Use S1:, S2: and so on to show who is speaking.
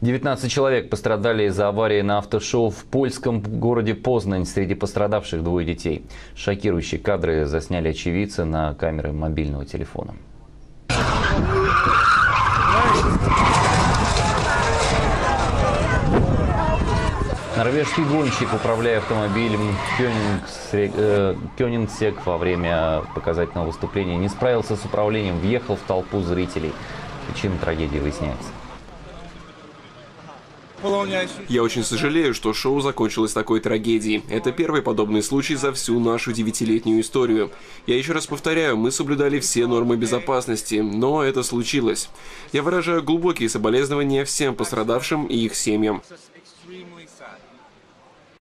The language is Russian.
S1: 19 человек пострадали из-за аварии на автошоу в польском городе Познань. Среди пострадавших двое детей. Шокирующие кадры засняли очевидцы на камеры мобильного телефона. Норвежский гонщик, управляя автомобилем Кёнигсег во время показательного выступления, не справился с управлением, въехал в толпу зрителей. Причина трагедии выясняется.
S2: Я очень сожалею, что шоу закончилось такой трагедией. Это первый подобный случай за всю нашу 9-летнюю историю. Я еще раз повторяю, мы соблюдали все нормы безопасности, но это случилось. Я выражаю глубокие соболезнования всем пострадавшим и их семьям.